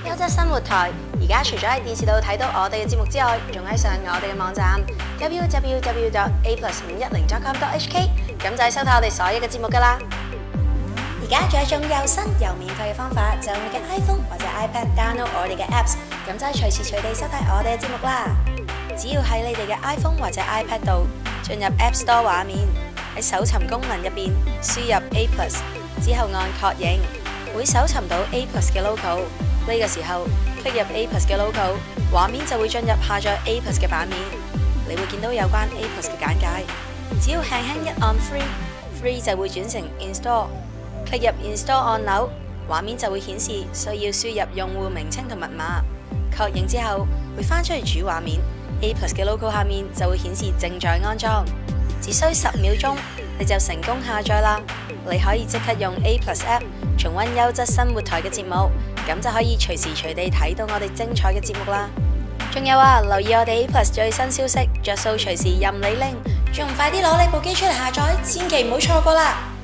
優質生活台而家除咗喺電視度睇到我哋嘅節目之外，仲可以上我哋嘅網站 www.a+510.com.hk， 咁就係收睇我哋所有嘅節目噶啦。而家仲有一種又新又免費嘅方法，就用你嘅 iPhone 或者 iPad download 我哋嘅 Apps， 咁就係隨時隨地收睇我哋嘅節目啦。只要喺你哋嘅 iPhone 或者 iPad 度進入 App Store 畫面，喺搜尋功能入邊輸入 A+， 之後按確認，會搜尋到 A+ 嘅 logo。呢個時候 click 入 A+ 嘅 logo， 畫面就會進入下載 A+ 嘅版面，你會見到有關 A+ 嘅簡介。只要輕輕一按 Free 就會轉成 Install。click 入 Install 按鈕，畫面就會顯示需要輸入用戶名稱同密碼。確認之後會翻出去主畫面 ，A+ 嘅 logo 下面就會顯示正在安裝，只需10秒鐘你就成功下載啦。你可以即刻用 A+ App 重溫優質生活台嘅節目，咁就可以隨時隨地睇到我哋精彩嘅節目啦。仲有啊，留意我哋 A+ 最新消息，着數隨時任你拎，仲快啲攞你部機出嚟下載，千祈唔好錯過啦！